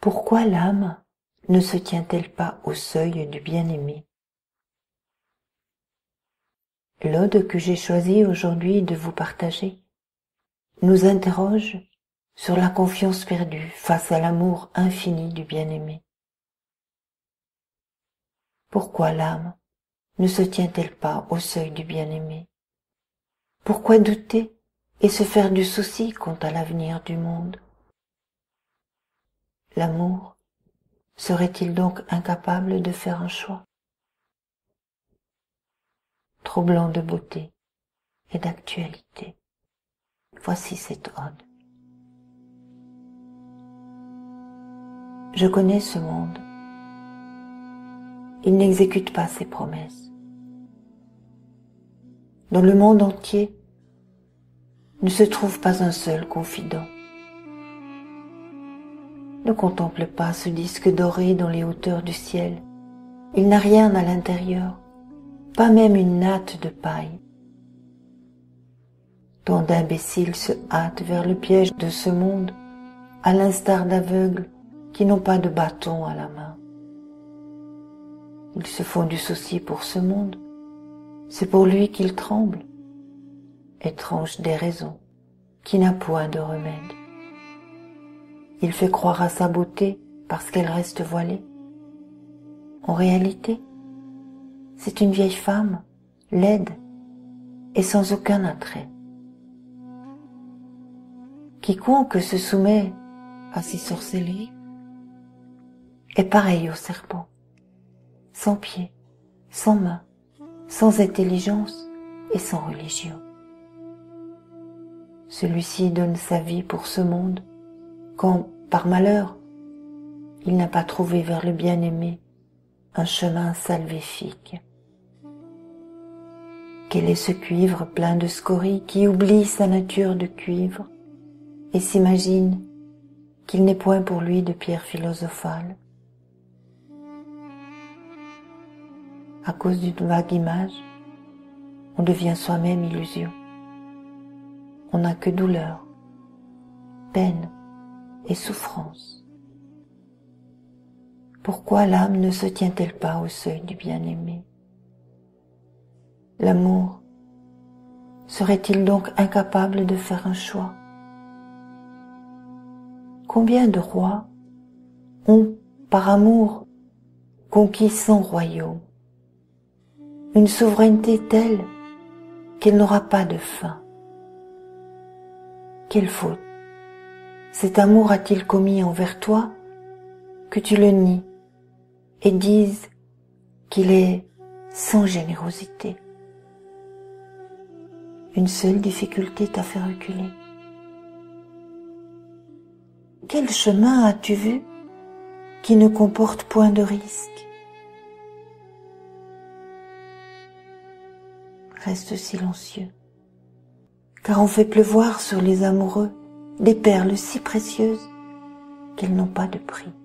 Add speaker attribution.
Speaker 1: Pourquoi l'âme ne se tient-elle pas au seuil du bien-aimé? L'ode que j'ai choisi aujourd'hui de vous partager nous interroge sur la confiance perdue face à l'amour infini du bien-aimé. Pourquoi l'âme ne se tient-elle pas au seuil du bien-aimé? Pourquoi douter et se faire du souci quant à l'avenir du monde? L'amour serait-il donc incapable de faire un choix? Troublant de beauté et d'actualité, voici cette ode. Je connais ce monde. Il n'exécute pas ses promesses. Dans le monde entier, ne se trouve pas un seul confident. Ne contemple pas ce disque doré dans les hauteurs du ciel. Il n'a rien à l'intérieur, pas même une natte de paille. Tant d'imbéciles se hâtent vers le piège de ce monde, à l'instar d'aveugles qui n'ont pas de bâton à la main. Ils se font du souci pour ce monde, c'est pour lui qu'ils tremblent. Étrange déraison, qui n'a point de remède. Il fait croire à sa beauté parce qu'elle reste voilée. En réalité, c'est une vieille femme, laide et sans aucun attrait. Quiconque se soumet à ces sorcelleries est pareil au serpent, sans pieds, sans mains, sans intelligence et sans religion. Celui-ci donne sa vie pour ce monde quand, par malheur, il n'a pas trouvé vers le bien-aimé un chemin salvifique. Quel est ce cuivre plein de scories qui oublie sa nature de cuivre et s'imagine qu'il n'est point pour lui de pierre philosophale? À cause d'une vague image, on devient soi-même illusion. On n'a que douleur, peine et souffrance. Pourquoi l'âme ne se tient-elle pas au seuil du bien-aimé? L'amour serait-il donc incapable de faire un choix? Combien de rois ont, par amour, conquis 100 royaumes, une souveraineté telle qu'elle n'aura pas de fin? Quelle faute cet amour a-t-il commis envers toi que tu le nies et dises qu'il est sans générosité? Une seule difficulté t'a fait reculer. Quel chemin as-tu vu qui ne comporte point de risque? Reste silencieux, car on fait pleuvoir sur les amoureux des perles si précieuses qu'elles n'ont pas de prix.